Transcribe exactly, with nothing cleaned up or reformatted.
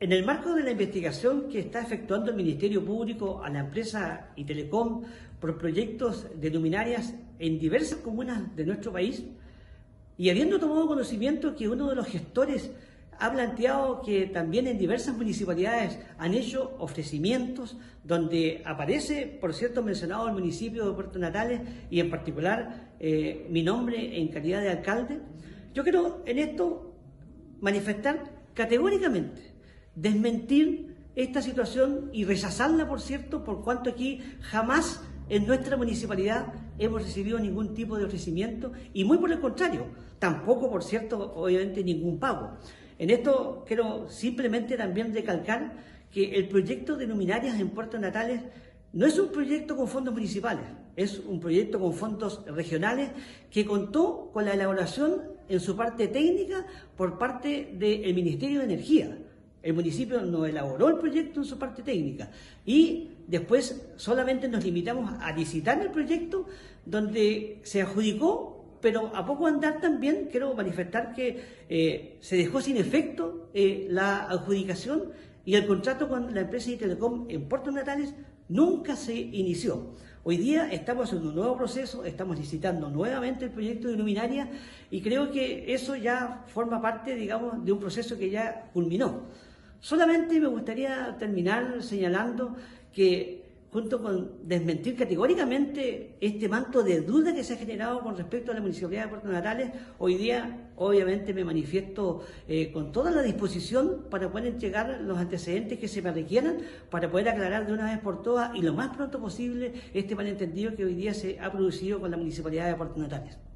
En el marco de la investigación que está efectuando el Ministerio Público a la empresa Itelecom por proyectos de luminarias en diversas comunas de nuestro país, y habiendo tomado conocimiento que uno de los gestores ha planteado que también en diversas municipalidades han hecho ofrecimientos donde aparece, por cierto, mencionado el municipio de Puerto Natales y en particular eh, mi nombre en calidad de alcalde, yo quiero en esto manifestar categóricamente, desmentir esta situación y rechazarla, por cierto, por cuanto aquí jamás en nuestra municipalidad hemos recibido ningún tipo de ofrecimiento y muy por el contrario, tampoco, por cierto, obviamente ningún pago. En esto quiero simplemente también recalcar que el proyecto de luminarias en Puerto Natales no es un proyecto con fondos municipales, es un proyecto con fondos regionales que contó con la elaboración en su parte técnica por parte del Ministerio de Energía. El municipio no elaboró el proyecto en su parte técnica y después solamente nos limitamos a licitar el proyecto donde se adjudicó, pero a poco andar también quiero manifestar que eh, se dejó sin efecto eh, la adjudicación y el contrato con la empresa Itelecom en Puerto Natales nunca se inició. Hoy día estamos en un nuevo proceso, estamos licitando nuevamente el proyecto de luminaria y creo que eso ya forma parte, digamos, de un proceso que ya culminó. Solamente me gustaría terminar señalando que, junto con desmentir categóricamente este manto de duda que se ha generado con respecto a la Municipalidad de Puerto Natales, hoy día obviamente me manifiesto eh, con toda la disposición para poder entregar los antecedentes que se me requieran, para poder aclarar de una vez por todas y lo más pronto posible este malentendido que hoy día se ha producido con la Municipalidad de Puerto Natales.